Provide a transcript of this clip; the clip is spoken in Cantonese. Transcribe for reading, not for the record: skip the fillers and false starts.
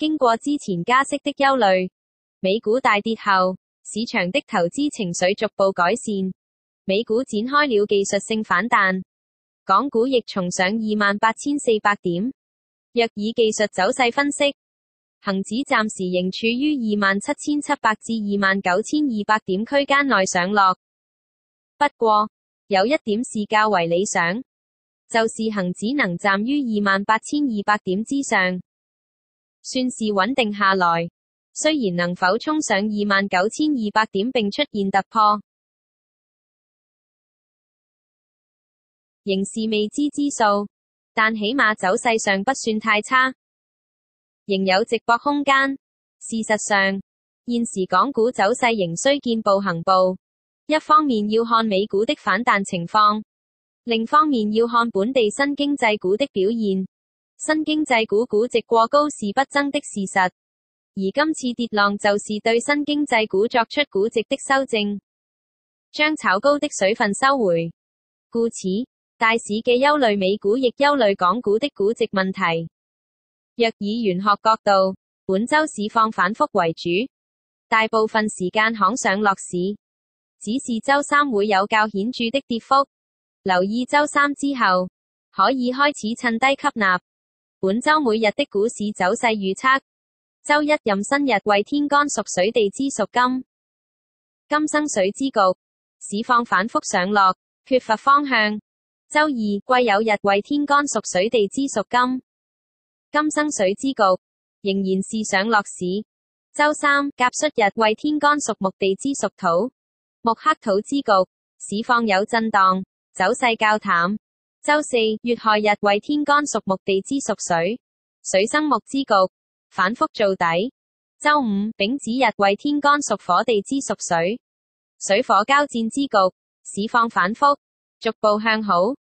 經過之前加息的憂慮，美股大跌後，市場的投資情緒逐步改善，美股展開了技術性反彈，港股亦重上28,400點。若以技術走勢分析，恒指暫時仍處於27,700至29,200點區間內上落。不過，有一點是較為理想，就是恒指能站於28,200點之上，算是穩定下來。雖然能否衝上29,200點並出現突破，仍是未知之數，但起碼走勢上不算太差，仍有直播空間。事實上，現時港股走勢仍需見步行步，一方面要看美股的反彈情況，另方面要看本地新經濟股的表現。新經濟股估值過高是不爭的事實，而今次跌浪就是對新經濟股作出估值的修正，將炒高的水分收回。故此，大市嘅憂慮美股亦憂慮港股的估值問題。若以玄學角度，本周市況反覆為主，大部分時間行上落市，只是周三會有較顯著的跌幅。留意周三之後，可以開始趁低吸納。本周每日的股市走勢預測：周一壬申日為天干屬水地支屬金，金生水之局，市況反覆上落，缺乏方向。周二癸酉日為天干屬水地支屬金，金生水之局，仍然是上落市。周三甲戌日為天干屬木地支屬土，木克土之局，市況有震盪，走勢較淡。周四乙亥日為天干屬木地支屬水，水生木之局，反覆做底。周五丙子日為天干屬火地支屬水，水火交戰之局，市況反覆，逐步向好。